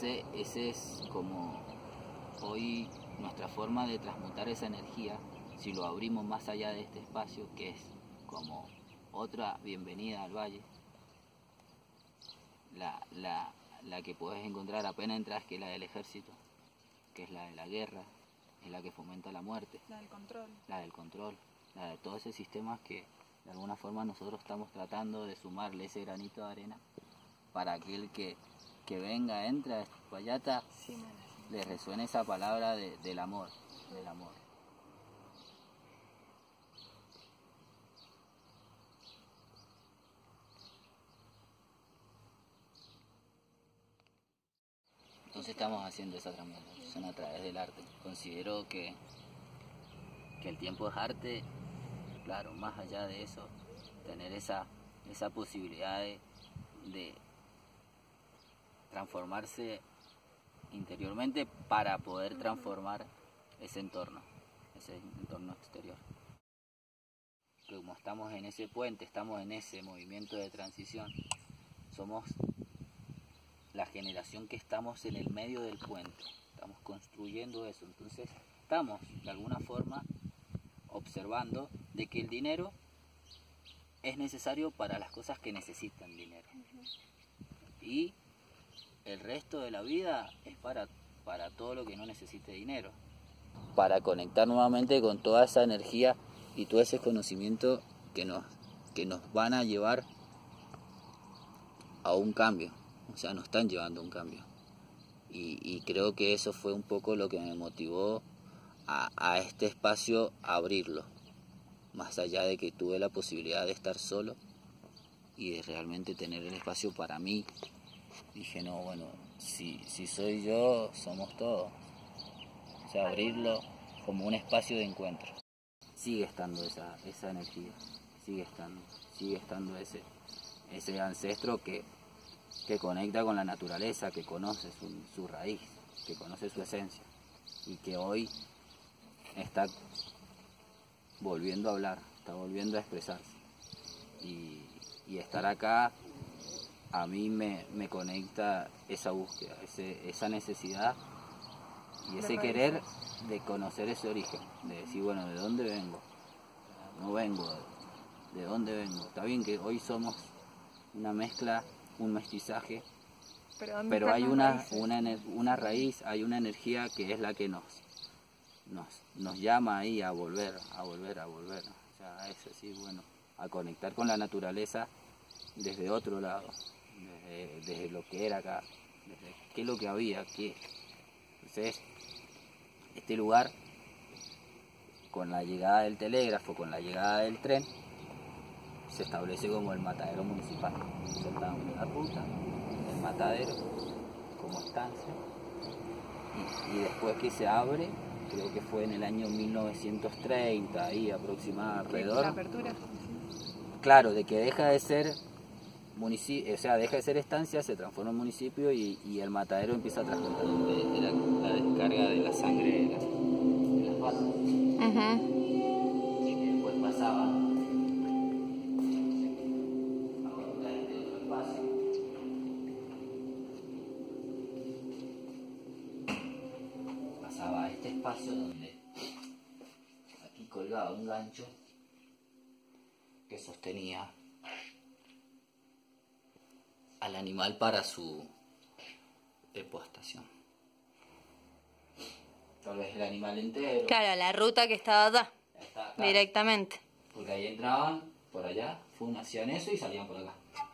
ese es como hoy nuestra forma de transmutar esa energía, si lo abrimos más allá de este espacio, que es como otra bienvenida al valle, la que puedes encontrar apenas entras, que es la del ejército, que es la de la guerra, es la que fomenta la muerte, la del control, la de todos esos sistemas que de alguna forma nosotros estamos tratando de sumarle ese granito de arena para aquel que venga, entra a Uspallata, sí, le resuene esa palabra del amor, del amor. Entonces estamos haciendo esa transmutación a través del arte. Considero que el tiempo es arte, claro, más allá de eso, tener esa posibilidad de transformarse interiormente para poder transformar ese entorno exterior. Como estamos en ese puente, estamos en ese movimiento de transición, somos la generación que estamos en el medio del puente, estamos construyendo eso, entonces estamos de alguna forma observando de que el dinero es necesario para las cosas que necesitan dinero, y el resto de la vida es para todo lo que no necesite dinero, para conectar nuevamente con toda esa energía y todo ese conocimiento que nos van a llevar a un cambio, o sea, nos están llevando a un cambio, y creo que eso fue un poco lo que me motivó a este espacio a abrirlo, más allá de que tuve la posibilidad de estar solo y de realmente tener el espacio para mí. Dije, no, bueno, si soy yo, somos todos. O sea, abrirlo como un espacio de encuentro. Sigue estando esa energía, sigue estando ese ancestro que conecta con la naturaleza, que conoce su raíz, que conoce su esencia, y que hoy está volviendo a hablar, está volviendo a expresarse. Y estar acá a mí me conecta esa búsqueda, esa necesidad y ese querer de conocer ese origen, de decir, bueno, ¿de dónde vengo? No vengo, ¿de dónde vengo? Está bien que hoy somos una mezcla, un mestizaje, pero hay una raíz, hay una energía que es la que nos llama ahí a volver, o sea, es así, bueno, a conectar con la naturaleza desde otro lado, desde lo que era acá, desde qué es lo que había aquí. Entonces, este lugar, con la llegada del telégrafo, con la llegada del tren, se establece como el matadero municipal. Soltamos la ruta, el matadero como estancia, y después que se abre, creo que fue en el año 1930, ahí aproximadamente, alrededor. ¿La apertura? Claro, de que deja de ser municipio, o sea, deja de ser estancia, se transforma en municipio, y el matadero empieza a transformar la descarga de la sangre de las vacas. Y después pasaba a otro espacio. Pasaba a este espacio donde aquí colgaba un gancho que sostenía al animal para su depostación. Tal vez el animal entero. Claro, la ruta que estaba acá, directamente. Porque ahí entraban, por allá, hacían eso y salían por acá.